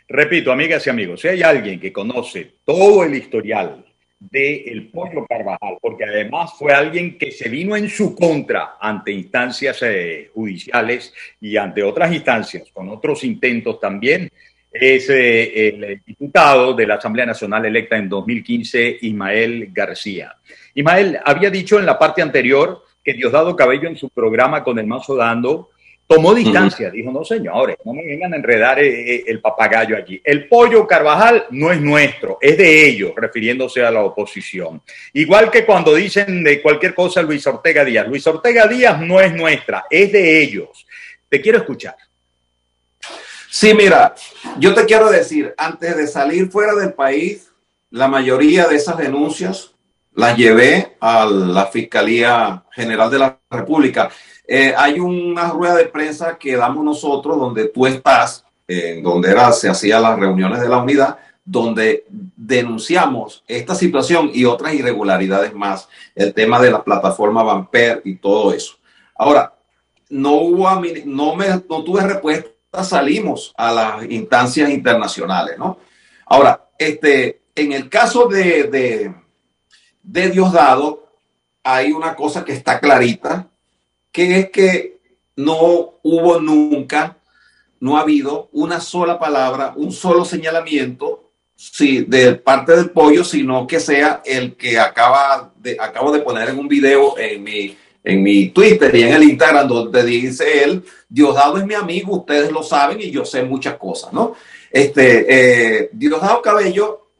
Repito, amigas y amigos, si hay alguien que conoce todo el historial de El Pollo Carvajal, porque además fue alguien que se vino en su contra ante instancias judiciales y ante otras instancias, con otros intentos también, es el diputado de la Asamblea Nacional electa en 2015, Ismael García. Ismael había dicho en la parte anterior que Diosdado Cabello en su programa con el Mazo Dando tomó distancia, dijo, no señores, no me vengan a enredar el papagayo aquí. El Pollo Carvajal no es nuestro, es de ellos, refiriéndose a la oposición. Igual que cuando dicen de cualquier cosa Luis Ortega Díaz. Luis Ortega Díaz no es nuestra, es de ellos. Te quiero escuchar. Sí, mira, yo te quiero decir, antes de salir fuera del país, la mayoría de esas denuncias las llevé a la Fiscalía General de la República. Hay una rueda de prensa que damos nosotros donde tú estás, donde se hacían las reuniones de la unidad, donde denunciamos esta situación y otras irregularidades más, el tema de la plataforma Banper y todo eso. Ahora, no tuve respuesta, salimos a las instancias internacionales, ¿no? Ahora, en el caso de Diosdado, hay una cosa que está clarita, que es que no hubo nunca, no ha habido una sola palabra, un solo señalamiento de parte del Pollo, sino que sea el que acabo de poner en un video en mi Twitter y en el Instagram, donde dice él: Diosdado es mi amigo, ustedes lo saben y yo sé muchas cosas, ¿no? Diosdado Cabello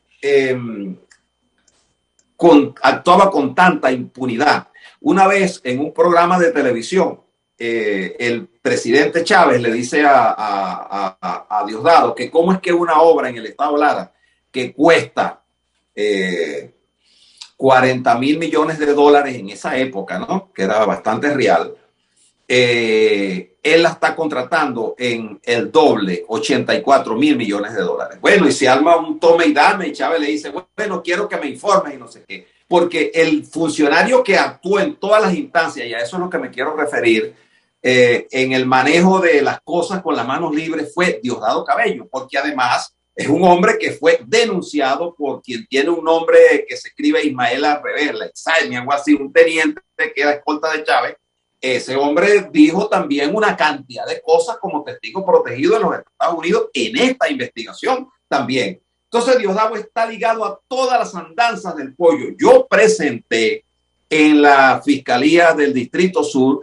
actuaba con tanta impunidad. Una vez en un programa de televisión, el presidente Chávez le dice a Diosdado que cómo es que una obra en el estado Lara que cuesta 40,000 millones de dólares en esa época, ¿no? Que era bastante real, él la está contratando en el doble, 84,000 millones de dólares. Bueno, y se arma un tome y dame y Chávez le dice, bueno, quiero que me informes y no sé qué. Porque el funcionario que actuó en todas las instancias, y a eso es lo que me quiero referir, en el manejo de las cosas con las manos libres fue Diosdado Cabello, porque además es un hombre que fue denunciado por quien tiene un nombre que se escribe Ismael al revés, la Exaime, algo así, un teniente que era escolta de Chávez. Ese hombre dijo también una cantidad de cosas como testigo protegido en los Estados Unidos en esta investigación también. Entonces Diosdado está ligado a todas las andanzas del Pollo. Yo presenté en la Fiscalía del Distrito Sur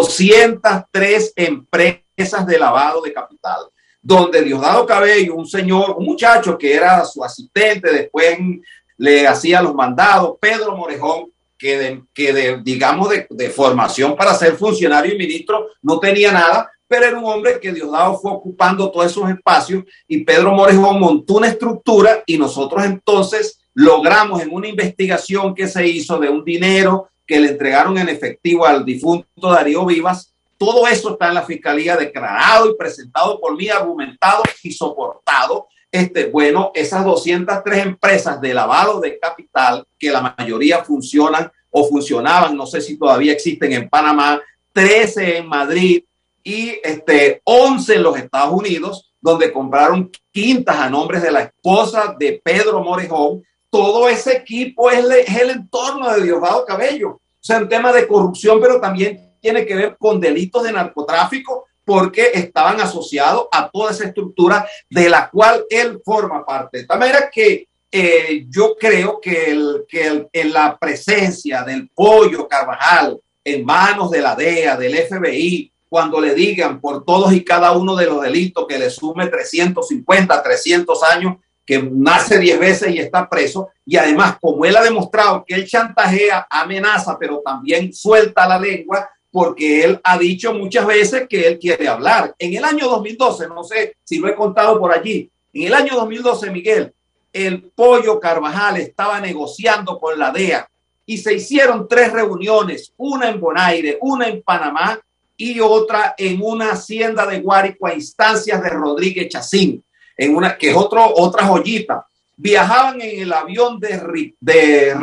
203 empresas de lavado de capital, donde Diosdado Cabello, un muchacho que era su asistente, después le hacía los mandados, Pedro Morejón, digamos de formación para ser funcionario y ministro no tenía nada, pero era un hombre que Diosdado fue ocupando todos esos espacios y Pedro Morejón montó una estructura y nosotros entonces logramos en una investigación que se hizo de un dinero que le entregaron en efectivo al difunto Darío Vivas. Todo eso está en la Fiscalía declarado y presentado por mí, argumentado y soportado. Bueno, esas 203 empresas de lavado de capital, que la mayoría funcionan o funcionaban, no sé si todavía existen en Panamá, 13 en Madrid y 11 en los Estados Unidos, donde compraron quintas a nombres de la esposa de Pedro Morejón. Todo ese equipo es el entorno de Diosdado Cabello. O sea, un tema de corrupción, pero también tiene que ver con delitos de narcotráfico, porque estaban asociados a toda esa estructura de la cual él forma parte. De tal manera que yo creo que en la presencia del Pollo Carvajal en manos de la DEA, del FBI, cuando le digan por todos y cada uno de los delitos que le sume 350, 300 años, que nace 10 veces y está preso, y además, como él ha demostrado que él chantajea, amenaza, pero también suelta la lengua, porque él ha dicho muchas veces que él quiere hablar. En el año 2012, no sé si lo he contado por allí, en el año 2012, Miguel, el Pollo Carvajal estaba negociando con la DEA y se hicieron 3 reuniones, una en Bonaire, una en Panamá y otra en una hacienda de Guárico a instancias de Rodríguez Chacín, que es otra joyita. Viajaban en el avión de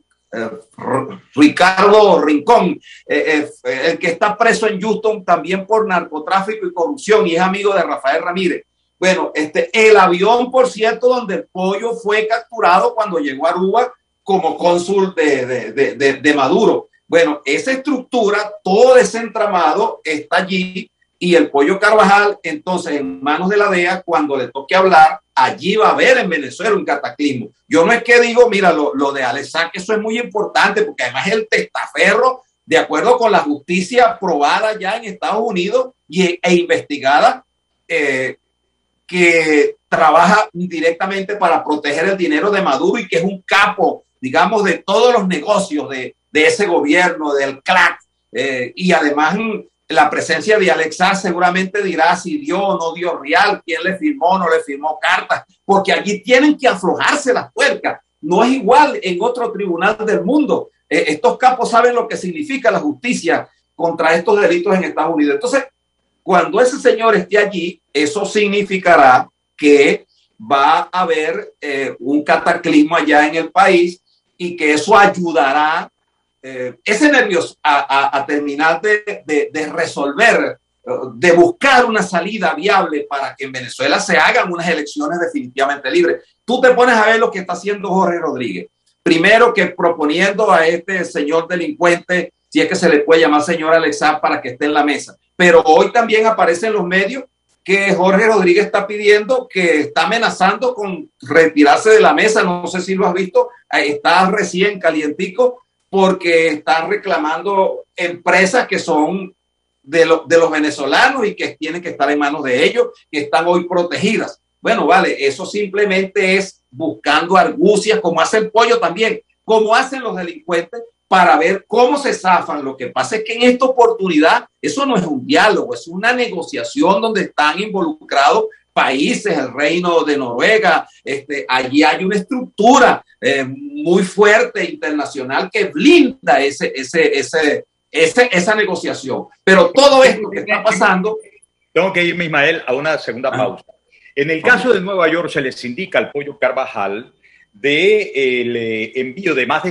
Ricardo Rincón, el que está preso en Houston también por narcotráfico y corrupción y es amigo de Rafael Ramírez. Bueno, el avión, por cierto, donde el Pollo fue capturado cuando llegó a Aruba como cónsul de Maduro. Bueno, esa estructura, todo ese entramado está allí y el Pollo Carvajal, entonces, en manos de la DEA, cuando le toque hablar, allí va a haber en Venezuela un cataclismo. Yo no es que digo, mira, lo de Alex Saab, eso es muy importante, porque además el testaferro, de acuerdo con la justicia aprobada ya en Estados Unidos e investigada, que trabaja directamente para proteger el dinero de Maduro y que es un capo, digamos, de todos los negocios de ese gobierno, del crack. Y además la presencia de Alex Saab seguramente dirá si dio o no dio real, quién le firmó o no le firmó cartas, porque allí tienen que aflojarse las tuercas. No es igual en otro tribunal del mundo. Estos capos saben lo que significa la justicia contra estos delitos en Estados Unidos. Entonces, cuando ese señor esté allí, eso significará que va a haber un cataclismo allá en el país y que eso ayudará ese nervios a terminar de resolver, de buscar una salida viable para que en Venezuela se hagan unas elecciones definitivamente libres. Tú te pones a ver lo que está haciendo Jorge Rodríguez. Primero que proponiendo a este señor delincuente, si es que se le puede llamar señor Alex Saab, para que esté en la mesa. Pero hoy también aparece en los medios que Jorge Rodríguez está pidiendo, que está amenazando con retirarse de la mesa. No sé si lo has visto, está recién calientico porque están reclamando empresas que son de los venezolanos y que tienen que estar en manos de ellos, que están hoy protegidas. Bueno, vale, eso simplemente es buscando argucias, como hace el Pollo también, como hacen los delincuentes, para ver cómo se zafan. Lo que pasa es que en esta oportunidad eso no es un diálogo, es una negociación donde están involucrados países, el Reino de Noruega. Allí hay una estructura muy fuerte internacional que blinda esa negociación. Pero todo esto que está pasando... Tengo que irme, Ismael, a una segunda pausa. En el caso de Nueva York se les indica al Pollo Carvajal del envío de más de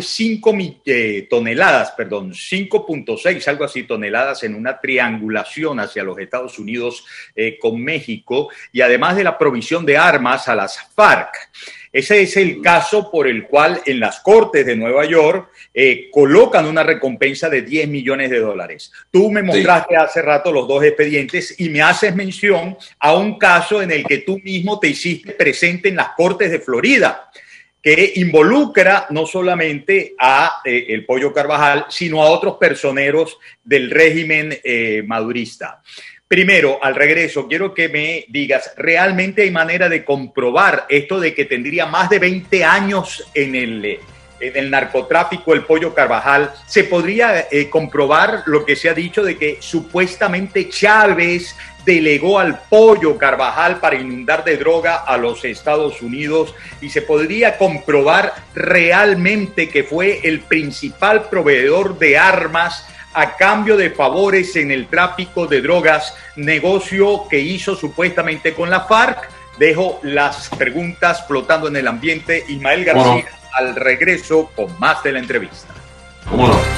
5.6, algo así, toneladas en una triangulación hacia los Estados Unidos con México, y además de la provisión de armas a las FARC. Ese es el caso por el cual en las Cortes de Nueva York colocan una recompensa de $10 millones. Tú me mostraste hace rato los dos expedientes y me haces mención a un caso en el que tú mismo te hiciste presente en las Cortes de Florida, que involucra no solamente a el Pollo Carvajal, sino a otros personeros del régimen madurista. Primero, al regreso, quiero que me digas, ¿realmente hay manera de comprobar esto de que tendría más de 20 años en el narcotráfico el Pollo Carvajal? ¿Se podría comprobar lo que se ha dicho de que supuestamente Chávez delegó al Pollo Carvajal para inundar de droga a los Estados Unidos? ¿Y se podría comprobar realmente que fue el principal proveedor de armas a cambio de favores en el tráfico de drogas, negocio que hizo supuestamente con la FARC? Dejo las preguntas flotando en el ambiente. Ismael García, al regreso con más de la entrevista. ¿Cómo no?